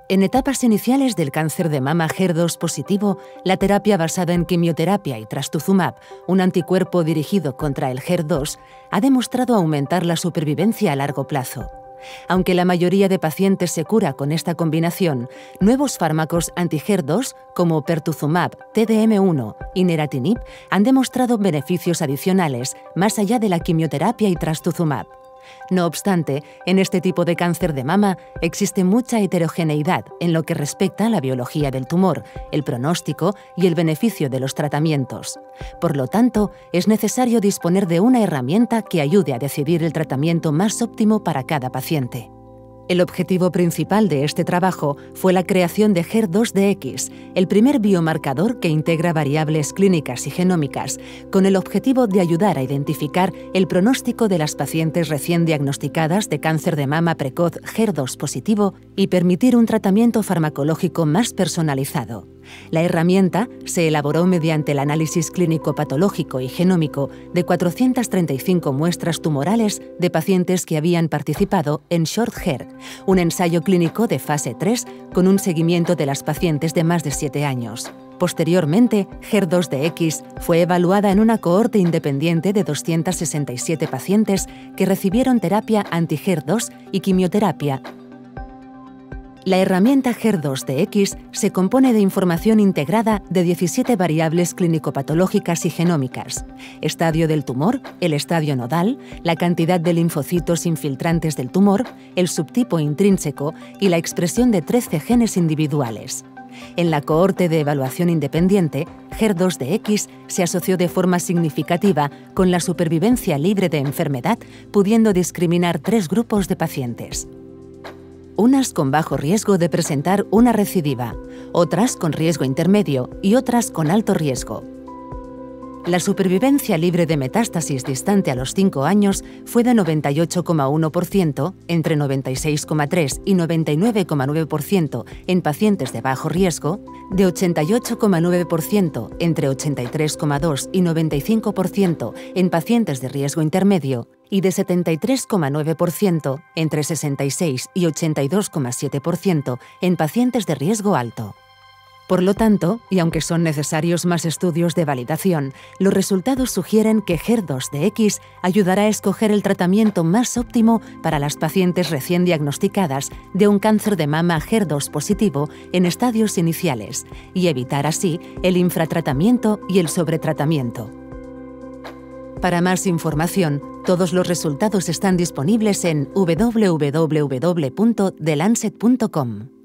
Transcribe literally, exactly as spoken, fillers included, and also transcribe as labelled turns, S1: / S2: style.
S1: En etapas iniciales del cáncer de mama H E R dos positivo, la terapia basada en quimioterapia y trastuzumab, un anticuerpo dirigido contra el H E R dos, ha demostrado aumentar la supervivencia a largo plazo. Aunque la mayoría de pacientes se cura con esta combinación, nuevos fármacos anti-H E R dos como pertuzumab, T D M uno y neratinib han demostrado beneficios adicionales más allá de la quimioterapia y trastuzumab. No obstante, en este tipo de cáncer de mama existe mucha heterogeneidad en lo que respecta a la biología del tumor, el pronóstico y el beneficio de los tratamientos. Por lo tanto, es necesario disponer de una herramienta que ayude a decidir el tratamiento más óptimo para cada paciente. El objetivo principal de este trabajo fue la creación de H E R dos D X, el primer biomarcador que integra variables clínicas y genómicas, con el objetivo de ayudar a identificar el pronóstico de las pacientes recién diagnosticadas de cáncer de mama precoz H E R dos positivo y permitir un tratamiento farmacológico más personalizado. La herramienta se elaboró mediante el análisis clínico patológico y genómico de cuatrocientas treinta y cinco muestras tumorales de pacientes que habían participado en SHORT-H E R, un ensayo clínico de fase tres con un seguimiento de las pacientes de más de siete años. Posteriormente, H E R dos D X fue evaluada en una cohorte independiente de doscientos sesenta y siete pacientes que recibieron terapia anti-H E R dos y quimioterapia. La herramienta H E R dos D X se compone de información integrada de diecisiete variables clínico-patológicas y genómicas: estadio del tumor, el estadio nodal, la cantidad de linfocitos infiltrantes del tumor, el subtipo intrínseco y la expresión de trece genes individuales. En la cohorte de evaluación independiente, H E R dos D X se asoció de forma significativa con la supervivencia libre de enfermedad, pudiendo discriminar tres grupos de pacientes: unas con bajo riesgo de presentar una recidiva, otras con riesgo intermedio y otras con alto riesgo. La supervivencia libre de metástasis distante a los cinco años fue de noventa y ocho coma uno por ciento, entre noventa y seis coma tres por ciento y noventa y nueve coma nueve por ciento en pacientes de bajo riesgo, de ochenta y ocho coma nueve por ciento entre ochenta y tres coma dos por ciento y noventa y cinco por ciento en pacientes de riesgo intermedio, y de setenta y tres coma nueve por ciento entre sesenta y seis y ochenta y dos coma siete por ciento en pacientes de riesgo alto. Por lo tanto, y aunque son necesarios más estudios de validación, los resultados sugieren que H E R dos D X ayudará a escoger el tratamiento más óptimo para las pacientes recién diagnosticadas de un cáncer de mama H E R dos positivo en estadios iniciales y evitar así el infratratamiento y el sobretratamiento. Para más información, todos los resultados están disponibles en w w w punto the lancet punto com.